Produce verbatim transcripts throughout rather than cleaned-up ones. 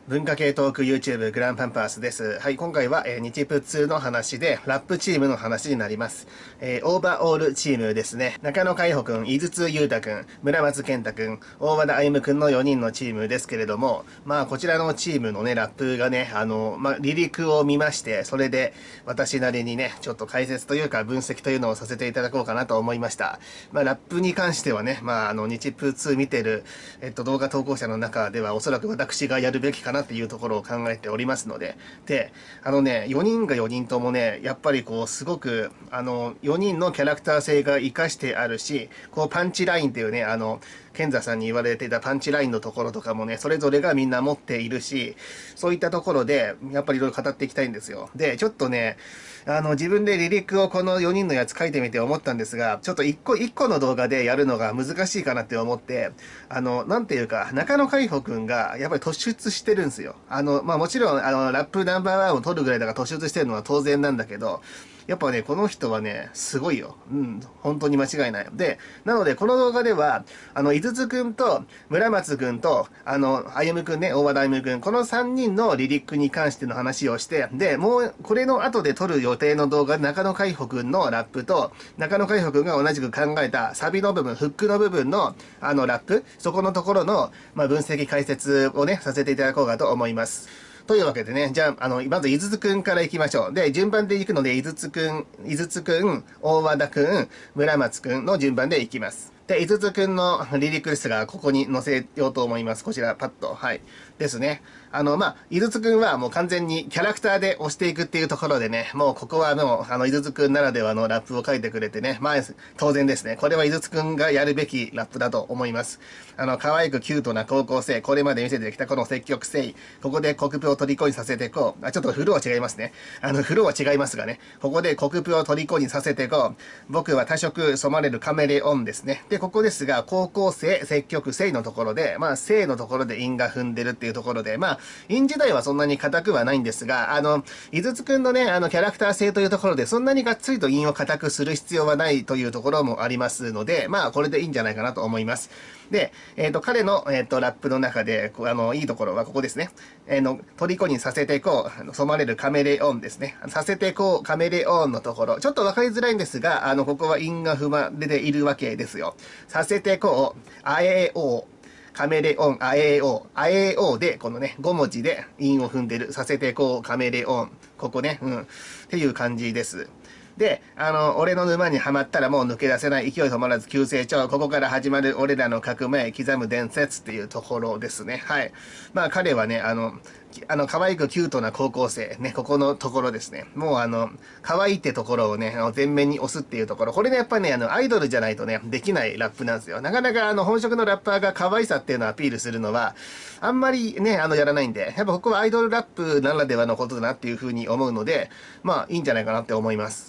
文化系トーク YouTube グランパンパースです。はい、今回は、えー、日プツの話で、ラップチームの話になります。えー、オーバーオールチームですね。中野海保くん、井筒裕太くん、村松健太くん、大和田歩夢くんのよにんのチームですけれども、まあ、こちらのチームのね、ラップがね、あの、まあ、離陸を見まして、それで、私なりにね、ちょっと解説というか分析というのをさせていただこうかなと思いました。まあ、ラップに関してはね、まあ、あの、日プツ見てる、えっと、動画投稿者の中では、おそらく私がやるべきかなっていうところを考えておりますので、で、あのね、よにんがよにんともね、やっぱりこう、すごく、あの、よにんのキャラクター性が活かしてあるし、こう、パンチラインっていうね、あの、賢座さんに言われていたパンチラインのところとかもね、それぞれがみんな持っているし、そういったところで、やっぱりいろいろ語っていきたいんですよ。で、ちょっとね、あの、自分でリリックをこのよにんのやつ書いてみて思ったんですが、ちょっと一個一個の動画でやるのが難しいかなって思って、あの、なんていうか、中野海保くんがやっぱり突出してるんですよ。あの、まあもちろん、あの、ラップナンバーワンを取るぐらいだから突出してるのは当然なんだけど、やっぱね、この人はね、すごいよ。うん、本当に間違いない。で、なので、この動画では、あの、井筒くんと、村松くんと、あの、歩夢くんね、大和田歩夢くん、このさんにんのリリックに関しての話をして、で、もう、これの後で撮る予定の動画、中野海保くんのラップと、中野海保くんが同じく考えたサビの部分、フックの部分の、あの、ラップ、そこのところの、まあ、分析解説をね、させていただこうかと思います。というわけでね、じゃあ、あの、まず、井筒くんから行きましょう。で、順番で行くので、井筒くん、井筒くん、大和田くん、村松くんの順番で行きます。で、井筒くんのリリックですが、ここに載せようと思います。こちら、パッと。はい。ですね。あの、まあ、井筒くんはもう完全にキャラクターで押していくっていうところでね、もうここはもう、あの、井筒くんならではのラップを書いてくれてね、まあ、当然ですね。これは井筒くんがやるべきラップだと思います。あの、可愛くキュートな高校生、これまで見せてきたこの積極性、ここで国プを虜にさせていこう。あ、ちょっとフローは違いますね。あの、フローは違いますがね、ここで国プを虜にさせていこう。僕は多色染まれるカメレオンですね。で、ここですが、高校生、積極性のところで、まあ、性のところで韻が踏んでるっていうところで、まあ、韻自体はそんなに硬くはないんですが、あの、井筒くんのね、あの、キャラクター性というところで、そんなにがっつりと韻を硬くする必要はないというところもありますので、まあ、これでいいんじゃないかなと思います。で、えっと、彼の、えっと、ラップの中で、あの、いいところはここですね。えー、の、虜にさせていこう。染まれるカメレオンですね。させていこう、カメレオンのところ。ちょっとわかりづらいんですが、あの、ここは韻が踏まれているわけですよ。させていこう、あえおう。カメレオン、あえおう。あえおうで、このね、ご文字で韻を踏んでる。させていこう、カメレオン。ここね、うん。っていう感じです。で、あの、俺の沼にはまったらもう抜け出せない勢い止まらず急成長。ここから始まる俺らの革命、刻む伝説っていうところですね。はい。まあ彼はね、あの、あの、可愛くキュートな高校生、ね、ここのところですね。もうあの、可愛いってところをね、あの前面に押すっていうところ。これね、やっぱね、あの、アイドルじゃないとね、できないラップなんですよ。なかなかあの、本職のラッパーが可愛さっていうのをアピールするのは、あんまりね、あの、やらないんで、やっぱここはアイドルラップならではのことだなっていうふうに思うので、まあ、いいんじゃないかなって思います。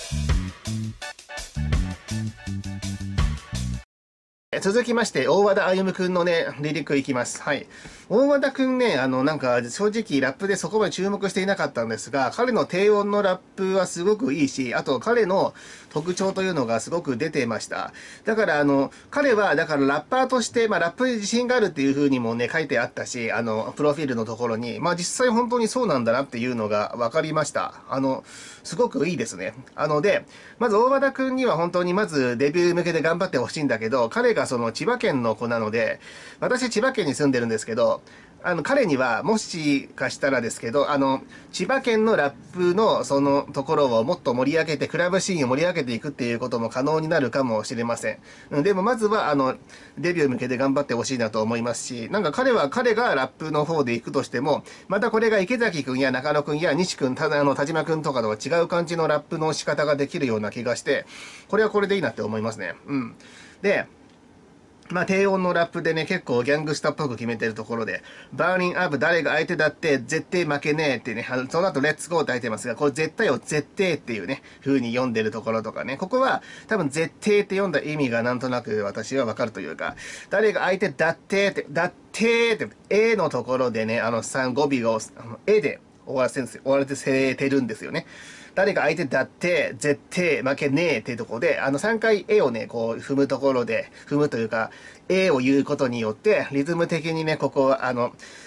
続きまして、大和田歩夢くんのね、リリックいきます。はい。大和田くんね、あの、なんか、正直ラップでそこまで注目していなかったんですが、彼の低音のラップはすごくいいし、あと彼の特徴というのがすごく出てました。だから、あの、彼は、だからラッパーとして、まあ、ラップに自信があるっていう風にもね、書いてあったし、あの、プロフィールのところに、まあ、実際本当にそうなんだなっていうのが分かりました。あの、すごくいいですね。あので、まず大和田くんには本当にまずデビュー向けで頑張ってほしいんだけど、彼がその千葉県の子なので、私千葉県に住んでるんですけど、あの、彼には、もしかしたらですけど、あの、千葉県のラップのそのところをもっと盛り上げて、クラブシーンを盛り上げていくっていうことも可能になるかもしれません。でもまずは、あの、デビュー向けて頑張ってほしいなと思いますし、なんか彼は、彼がラップの方で行くとしても、またこれが池崎くんや中野くんや西くん、ただあの、田島くんとかとは違う感じのラップの仕方ができるような気がして、これはこれでいいなって思いますね。うん。で、まあ、低音のラップでね、結構ギャングスタっぽく決めてるところで、バーニングアップ誰が相手だって絶対負けねえってね、その後レッツゴーって入ってますが、これ絶対を絶対っていうね、風に読んでるところとかね、ここは多分絶対って読んだ意味がなんとなく私はわかるというか、誰が相手だってって、だってって、A のところでね、あのさん、語尾を、A で終わらせるんですよ。終わらせてるんですよね。誰が相手だって、絶対負けねえっていうところで、あのさんかい絵をね、こう踏むところで、踏むというか、絵を言うことによって、リズム的にね、ここ、あの、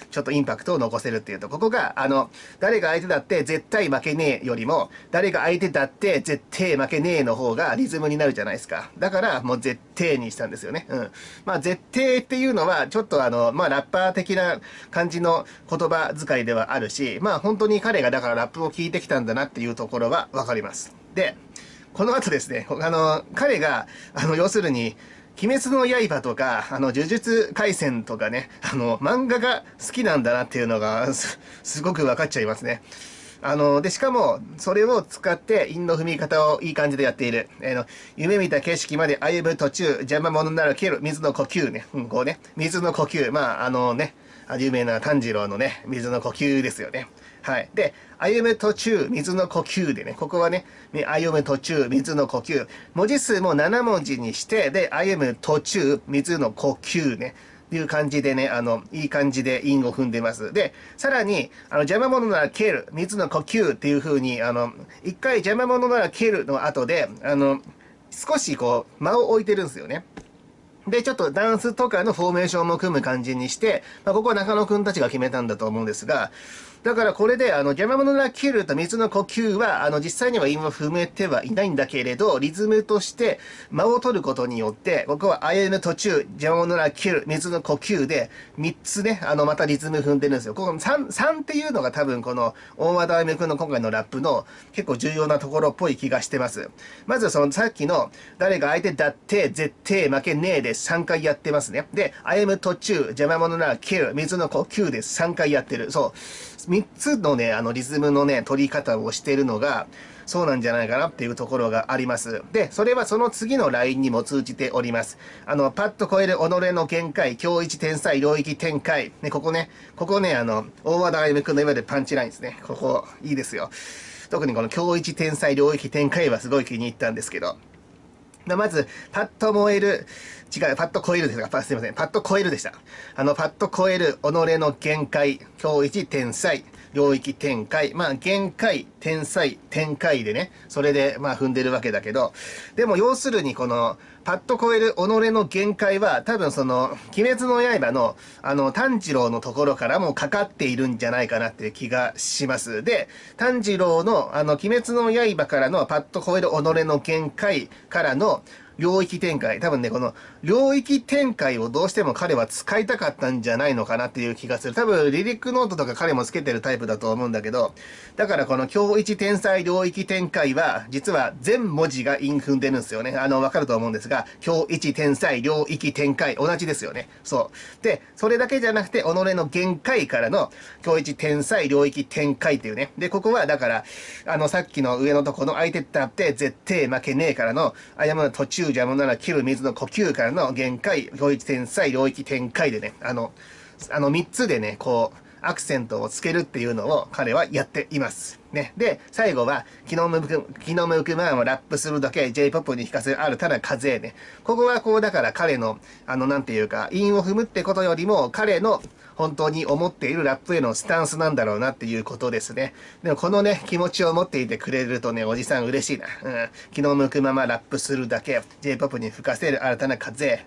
ちょっとインパクトを残せるっていうと、ここが、あの、誰が相手だって絶対負けねえよりも、誰が相手だって絶対負けねえの方がリズムになるじゃないですか。だから、もう絶対にしたんですよね。うん。まあ、絶対っていうのは、ちょっとあの、まあ、ラッパー的な感じの言葉遣いではあるし、まあ、本当に彼がだからラップを聞いてきたんだなっていうところはわかります。で、この後ですね、あの、彼が、あの、要するに、鬼滅の刃とか、あの、呪術廻戦とかね、あの、漫画が好きなんだなっていうのがす、すごく分かっちゃいますね。あの、で、しかも、それを使って、韻の踏み方をいい感じでやっている。えー、の、夢見た景色まで歩む途中、邪魔者なら切る、水の呼吸ね。うん、こうね、水の呼吸。まあ、あのね、有名な炭治郎のね、水の呼吸ですよね。はい。で、歩む途中、水の呼吸でね、ここはね、歩む途中、水の呼吸。文字数もなな文字にして、で、歩む途中、水の呼吸ね。いう感じでね、あの、いい感じで韻を踏んでます。で、さらに、あの、邪魔者なら蹴る、水の呼吸っていう風に、あの、一回邪魔者なら蹴るの後で、あの、少しこう、間を置いてるんですよね。で、ちょっとダンスとかのフォーメーションも組む感じにして、まあ、ここは中野くんたちが決めたんだと思うんですが、だからこれで、あの、邪魔者なら切ると水の呼吸は、あの、実際には韻を踏めてはいないんだけれど、リズムとして間を取ることによって、ここは歩む途中、邪魔者なら切る、水の呼吸で、みっつね、あの、またリズム踏んでるんですよ。このさん、さんっていうのが多分この、大和田あゆむくんの今回のラップの結構重要なところっぽい気がしてます。まずそのさっきの、誰が相手だって絶対負けねえでさんかいやってますね。で、歩む途中、邪魔者なら切る、水の呼吸でさんかいやってる。そう。みっつのね、あのリズムのね、取り方をしているのが、そうなんじゃないかなっていうところがあります。で、それはその次のラインにも通じております。あの、パッと超える己の限界、今日一天才、領域展開。ね、ここね、ここね、あの、大和田あゆむくんのいわゆるパンチラインですね。ここ、いいですよ。特にこの今日一天才、領域展開はすごい気に入ったんですけど。まず、パッと燃える、違う、パッと超えるですが、すいません、パッと超えるでした。あの、パッと超える、己の限界、今日一天才、領域展開。まあ、限界、天才、展開でね、それで、まあ、踏んでるわけだけど、でも、要するに、この、パッと超える己の限界は、多分その、鬼滅の刃の、あの、炭治郎のところからもかかっているんじゃないかなっていう気がします。で、炭治郎の、あの、鬼滅の刃からのパッと超える己の限界からの、領域展開。多分ね、この領域展開をどうしても彼は使いたかったんじゃないのかなっていう気がする。多分リリックノートとか彼もつけてるタイプだと思うんだけど、だからこの今日一天才領域展開は、実は全文字が韻踏んでるんですよね。あの、わかると思うんですが、今日一天才領域展開、同じですよね。そう。で、それだけじゃなくて、己の限界からの今日一天才領域展開っていうね。で、ここはだから、あの、さっきの上のとこの相手だって絶対負けねえからの、謝る途中邪魔なら切る水の呼吸からの限界、領域天才、領域展開でね、あの、あのみっつでね、こう、アクセントをつけるっていうのを彼はやっています。ね。で、最後は、気の向く、気の向くままラップするだけ J-ポップ に弾かせる新たな風ね。ここはこう、だから彼の、あの、なんていうか、韻を踏むってことよりも、彼の本当に思っているラップへのスタンスなんだろうなっていうことですね。でもこのね、気持ちを持っていてくれるとね、おじさん嬉しいな。うん。気の向くままラップするだけ J-ポップ に吹かせる新たな風。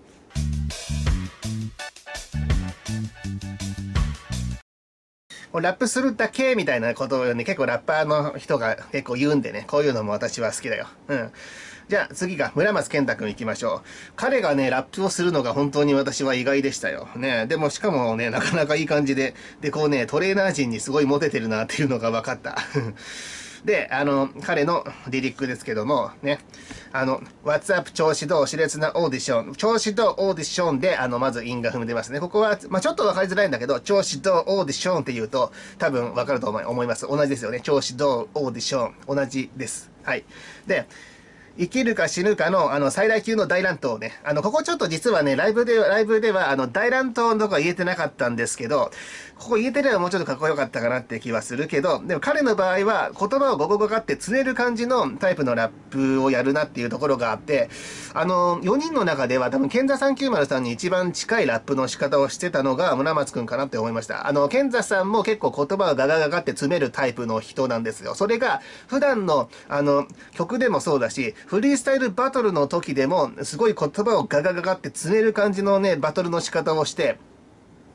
ラップするだけみたいなことをね、結構ラッパーの人が結構言うんでね、こういうのも私は好きだよ。うん。じゃあ次が村松健太くん行きましょう。彼がね、ラップをするのが本当に私は意外でしたよ。ね。でもしかもね、なかなかいい感じで、で、こうね、トレーナー陣にすごいモテてるなっていうのが分かった。で、あの、彼のリリックですけども、ね。あの、What's up 調子どう熾烈なオーディション。調子どうオーディションで、あの、まず韻が踏んでますね。ここは、まあ、ちょっとわかりづらいんだけど、調子どうオーディションって言うと、多分わかると思います。同じですよね。調子どうオーディション。同じです。はい。で、生きるか死ぬかの、あの、最大級の大乱闘ね。あの、ここちょっと実はね、ライブで、ライブでは、あの、大乱闘のとこは言えてなかったんですけど、ここ言えてればもうちょっとかっこよかったかなって気はするけど、でも彼の場合は、言葉をゴゴゴガってつねる感じのタイプのラップをやるなっていうところがあって、あの、よにんの中では多分、ケンザさんきゅうまるさんに一番近いラップの仕方をしてたのが村松くんかなって思いました。あの、ケンザさんも結構言葉をガガガガって詰めるタイプの人なんですよ。それが、普段の、あの、曲でもそうだし、フリースタイルバトルの時でも、すごい言葉をガガガガって詰める感じのね、バトルの仕方をして、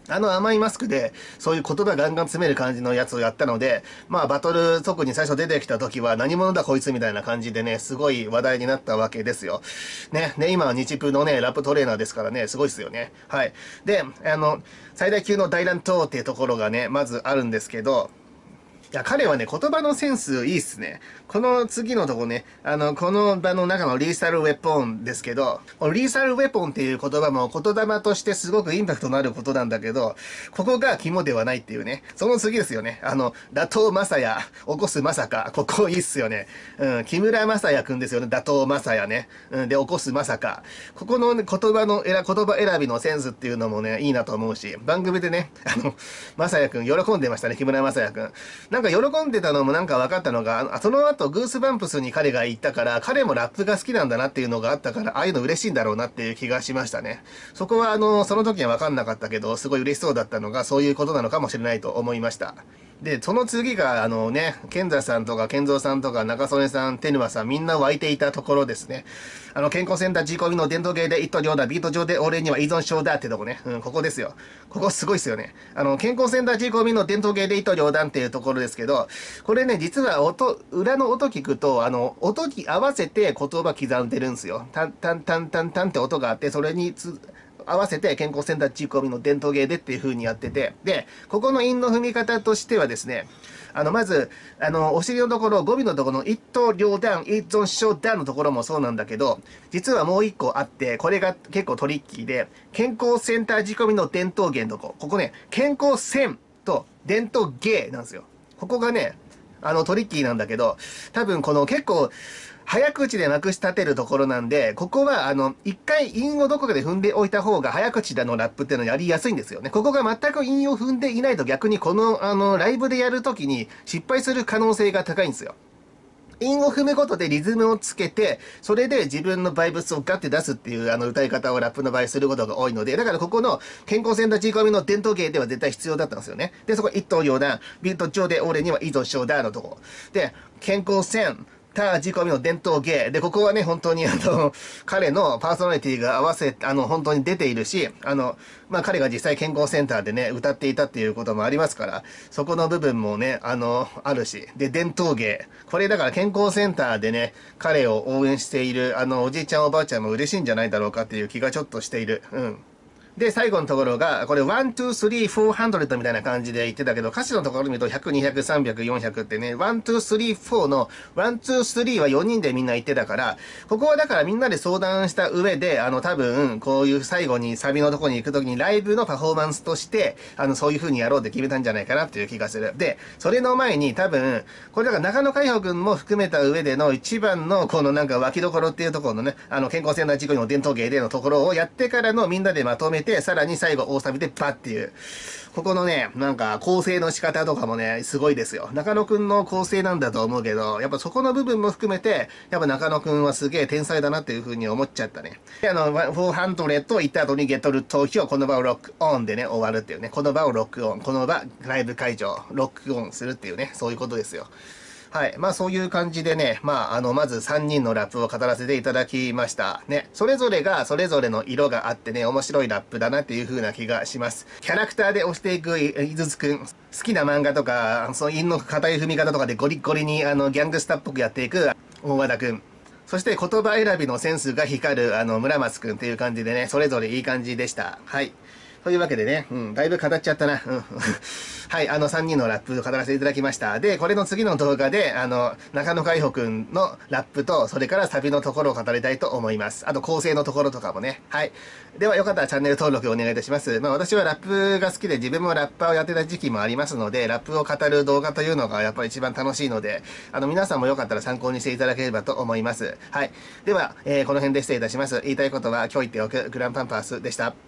あの甘いマスクで、そういう言葉ガンガン詰める感じのやつをやったので、まあバトル特に最初出てきた時は何者だこいつみたいな感じでね、すごい話題になったわけですよ。ね、ね、今は日プのね、ラップトレーナーですからね、すごいですよね。はい。で、あの、最大級の大乱闘っていうところがね、まずあるんですけど、いや、彼はね、言葉のセンスいいっすね。この次のとこね、あの、この場の中のリーサルウェポンですけど、このリーサルウェポンっていう言葉も言霊としてすごくインパクトのあることなんだけど、ここが肝ではないっていうね。その次ですよね。あの、打倒マサヤ、起こすまさか。ここいいっすよね。うん、木村正也くんですよね。打倒マサヤね。うん、で、起こすまさか。ここの、ね、言葉の、言葉選びのセンスっていうのもね、いいなと思うし、番組でね、あの、マサヤくん喜んでましたね。木村正也くん。なんか喜んでたのもなんか分かったのが、その後グースバンプスに彼が行ったから、彼もラップが好きなんだなっていうのがあったから、ああいうの嬉しいんだろうなっていう気がしましたね。そこはあの、その時は分かんなかったけど、すごい嬉しそうだったのが、そういうことなのかもしれないと思いました。で、その次が、あのね、健座さんとか健三さんとか中曽根さん、手沼さん、みんな湧いていたところですね。あの、健康センター仕込みの伝統芸で一刀両断、ビート上で俺には依存症だってとこね。うん、ここですよ。ここすごいですよね。あの、健康センター仕込みの伝統芸で一刀両断っていうところですけど、これね、実は音、裏の音聞くと、あの、音に合わせて言葉刻んでるんですよ。タンタンタンタンタンって音があって、それにつ、合わせて健康センター仕込みの伝統芸でっていう風にやってて、で、ここの韻の踏み方としてはですね、あの、まず、あの、お尻のところ、語尾のところの一刀両断、一存症断のところもそうなんだけど、実はもう一個あって、これが結構トリッキーで、健康センター仕込みの伝統芸のとこ、ここね、健康線と伝統芸なんですよ。ここがね、あの、トリッキーなんだけど、多分この結構、早口でまくし立てるところなんで、ここは、あの、一回韻をどこかで踏んでおいた方が早口だのラップっていうのやりやすいんですよね。ここが全く韻を踏んでいないと逆にこの、あの、ライブでやるときに失敗する可能性が高いんですよ。韻を踏むことでリズムをつけて、それで自分のバイブスをガッて出すっていうあの歌い方をラップの場合することが多いので、だからここの健康センター仕込みの伝統芸では絶対必要だったんですよね。で、そこ一刀両断、ビート上で俺には依存症だのとこ。で、健康線、ター仕込みの伝統芸。で、ここはね、本当にあの、彼のパーソナリティが合わせ、あの、本当に出ているし、あの、まあ、彼が実際健康センターでね、歌っていたっていうこともありますから、そこの部分もね、あの、あるし。で、伝統芸。これだから健康センターでね、彼を応援している、あの、おじいちゃんおばあちゃんも嬉しいんじゃないだろうかっていう気がちょっとしている。うん。で、最後のところが、これ、ワン、ツー、スリー、フォーハンドレットみたいな感じで言ってたけど、歌詞のところ見ると、ひゃく、にひゃく、さんびゃく、よんひゃくってね、ワン、ツー、スリー、フォーの、ワン、ツー、スリーはよにんでみんな言ってたから、ここはだからみんなで相談した上で、あの、多分、こういう最後にサビのところに行くときに、ライブのパフォーマンスとして、あの、そういう風にやろうって決めたんじゃないかなっていう気がする。で、それの前に多分、これだから中野海保くんも含めた上での一番の、このなんか脇どころっていうところのね、あの、健康センター事故の伝統芸でのところをやってからのみんなでまとめて、さらに最後、大サビでバッっていう。ここのね、なんか構成の仕方とかもね、すごいですよ。中野くんの構成なんだと思うけど、やっぱそこの部分も含めて、やっぱ中野くんはすげえ天才だなっていう風に思っちゃったね。で、あの、フォーハンドレットを言った後にゲットル投票、この場をロックオンでね、終わるっていうね。この場をロックオン。この場、ライブ会場、ロックオンするっていうね、そういうことですよ。はい。まあそういう感じでね、まああの、まずさんにんのラップを語らせていただきました。ね。それぞれがそれぞれの色があってね、面白いラップだなっていう風な気がします。キャラクターで押していく井筒くん。好きな漫画とか、その韻の硬い踏み方とかでゴリゴリにあの、ギャングスターっぽくやっていく大和田くん。そして言葉選びのセンスが光るあの、村松くんっていう感じでね、それぞれいい感じでした。はい。というわけでね、うん、だいぶ語っちゃったな。うん。はい、あのさんにんのラップを語らせていただきました。で、これの次の動画で、あの、中野海保くんのラップと、それからサビのところを語りたいと思います。あと構成のところとかもね。はい。ではよかったらチャンネル登録お願いいたします。まあ私はラップが好きで自分もラッパーをやってた時期もありますので、ラップを語る動画というのがやっぱり一番楽しいので、あの皆さんもよかったら参考にしていただければと思います。はい。では、えー、この辺で失礼いたします。言いたいことは今日言っておくグランパンパースでした。